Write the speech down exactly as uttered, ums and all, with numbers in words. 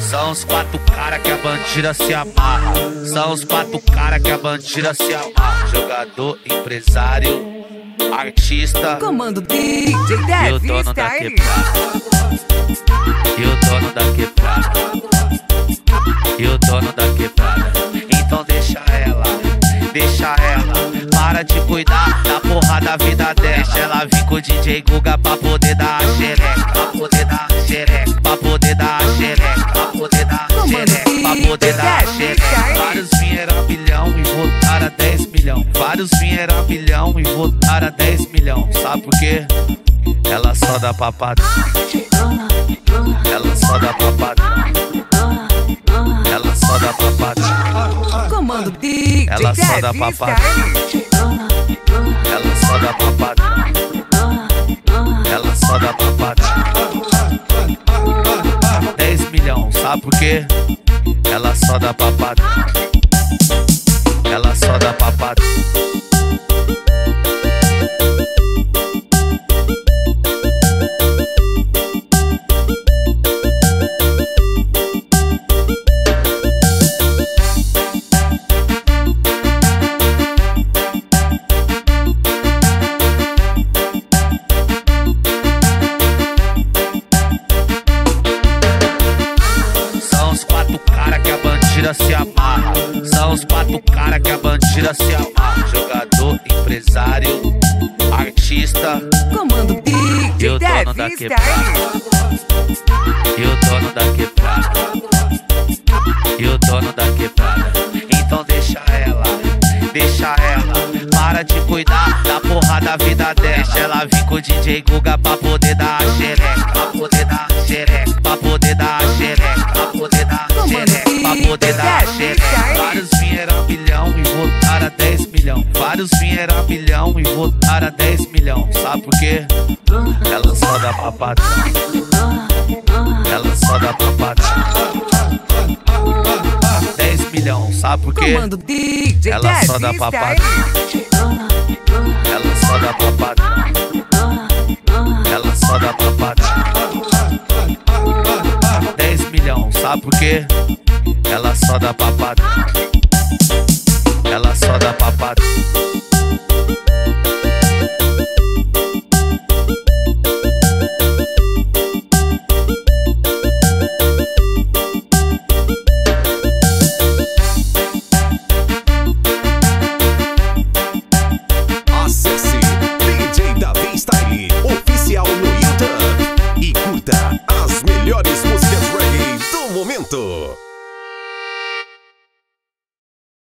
São os quatro cara que a bandida se amarra. São os quatro cara que a bandida se amarra. Jogador, empresário, artista, comando D J Dev e o dono da Style. quebrada. E o dono da quebrada. E o dono da quebrada. Então deixa ela, deixa ela. Para de cuidar da porra da vida dela. Deixa ela vir com o D J Guga pra poder dar a xereca. Pra poder dar a xereca. Pra poder dar a xereca. Pra poder dar a xereca. Pra poder dar a xereca. Vários vieram a milhão e voltaram a dez milhão. Vários vieram a milhão e voltaram a dez milhão. Sabe por quê? Ela só dá papada. Ela só dá papada. Ela só dá papada. Comando D J Ela só dá Dev papada. Style. Ela só dá papada. Ela só dá papada. dez milhão, sabe por quê? Ela só dá papada. Ela só dá papada. Se amarra. São os quatro cara que a bandida se amarra. Jogador, empresário, artista, comando D e o J dono da Dev quebrada. Style. E o dono da quebrada. E o dono da quebrada. Então deixa ela, deixa ela. Para de cuidar da porra da vida dela. Deixa ela vir com o D J Guga pra poder dar a xereca. Pra poder dar a xereca. Pra poder dar a xereca. Pra poder dar a xereca. Pra poder dar a xereca. Vários vieram a milhão e voltaram a dez milhão. Vários vieram a milhão e voltaram a dez milhão. Sabe por quê? Ela só dá papada. Ela só dá papada. dez milhão, sabe por quê? Comando D J Ela Dev só dá papada. Style. Ela só dá papada. Ela só dá papada. dez milhão, sabe por quê? Ela só dá papada. Ela só dá papada. Acesse D J Dev Style oficial no YouTube e curta as melhores músicas reggae do momento.